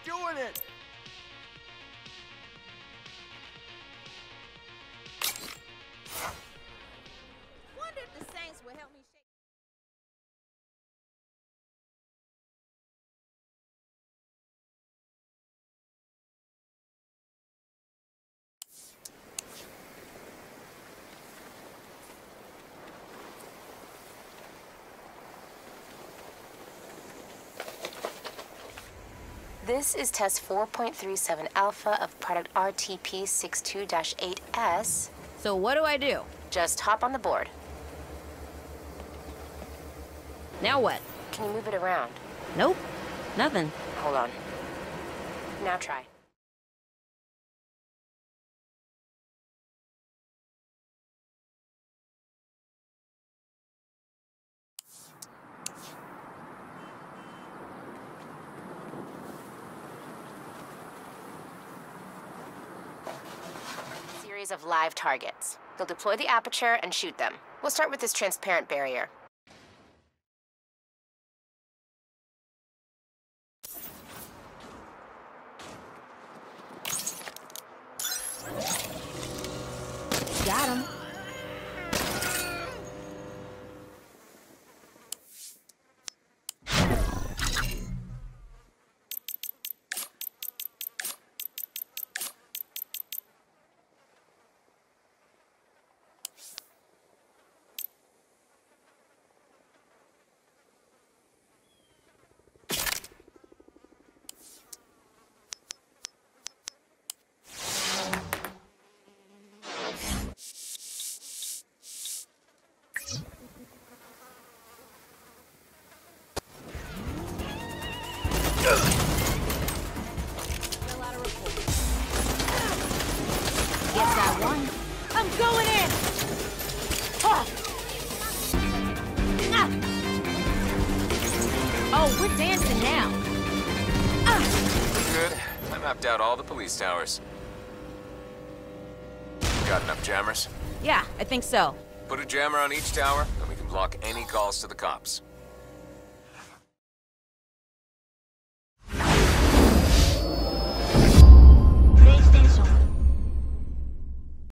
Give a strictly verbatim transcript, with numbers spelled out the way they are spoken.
doing it! Wonder if the Saints will help me shake. This is test four point three seven alpha of product R T P sixty-two dash eight S. So what do I do? Just hop on the board. Now what? Can you move it around? Nope. Nothing. Hold on. Now try. Series of live targets. You'll deploy the aperture and shoot them. We'll start with this transparent barrier. Got him. Guess I won. I'm going in! Oh, ah. Oh, we're dancing now. Ah. Good. I mapped out all the police towers. Got enough jammers? Yeah, I think so. Put a jammer on each tower, and we can block any calls to the cops.